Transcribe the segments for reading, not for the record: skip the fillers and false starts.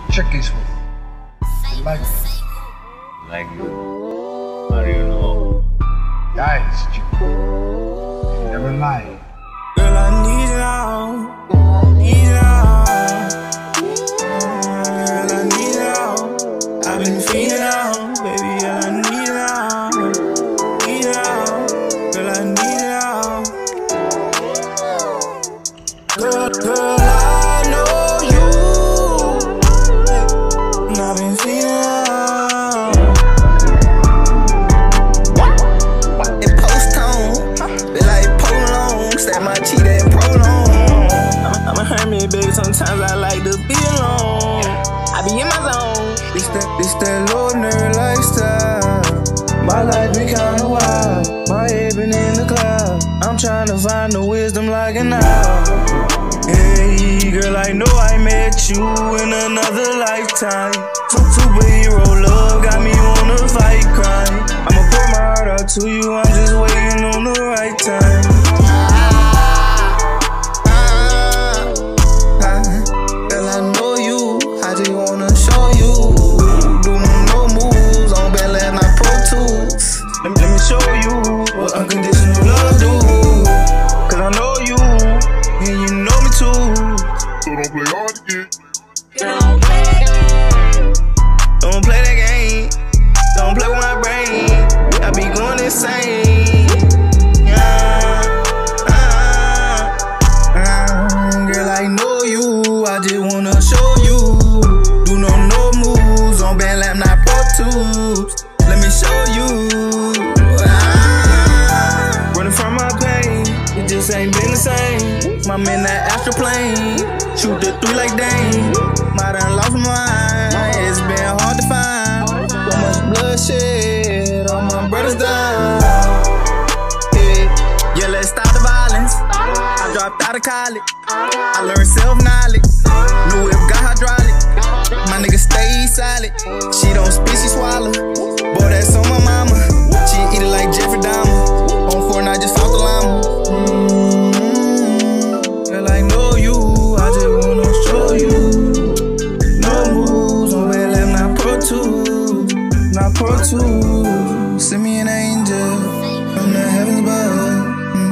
Check this one. You like it? Like you? How do you know? Guys, you never lie. Girl, I need it all. Need it all. Girl, I need it all. I've been feeling all, baby. I need it all. Need it all. Girl, I need it all. Girl, I know you. And I've been feeling all. It post-tone, feel like prolong. Set my cheat and prolong. I'm a hermit, baby. Sometimes I like to be alone. I be in my zone. This that ordinary lifestyle. My life been kinda wild. My head been in the cloud. I'm trying to find the wisdom like an owl. Hey, girl, I know I met you in another lifetime. Superhero love got me wanna fight crime. I'ma pour my heart out to you. I'm just waiting on the right time. Girl, I know you. I just wanna show you. Do no moves on bad lab, not Pro Tools. Let me show you what unconditional love do. Cause I know you, and you know me too. So don't play hard to get. Don't play that game. Don't play that game. Don't play with my brain. I be going insane. Girl, I know you. I just wanna show you. Do no moves on band lab, not Pro Tools. Let me show you. Running from my pain, it just ain't been the same. I'm in that astral plane, shoot the 3 like Dane. I done lost my mind, it's been hard to find. So much bloodshed, all my brothers died. Yeah, let's stop the violence. I dropped out of college, I learned self-knowledge. New whip got hydraulic, my nigga stay solid. She don't spit, she swallow. Boy, that's on my mama. She eat it like Jeffrey Dahmer. On 4 and I just fought the llama. Girl, I know you. I just wanna show you. No moves on bad lab, not Pro Tools. Not Pro Tools. Send me an angel from the heavens above.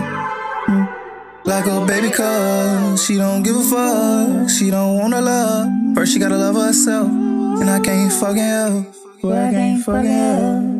Like a baby cuz she don't give a fuck. She don't wanna love. First she gotta love herself. And I can't fucking help. Boy, I can't fucking help.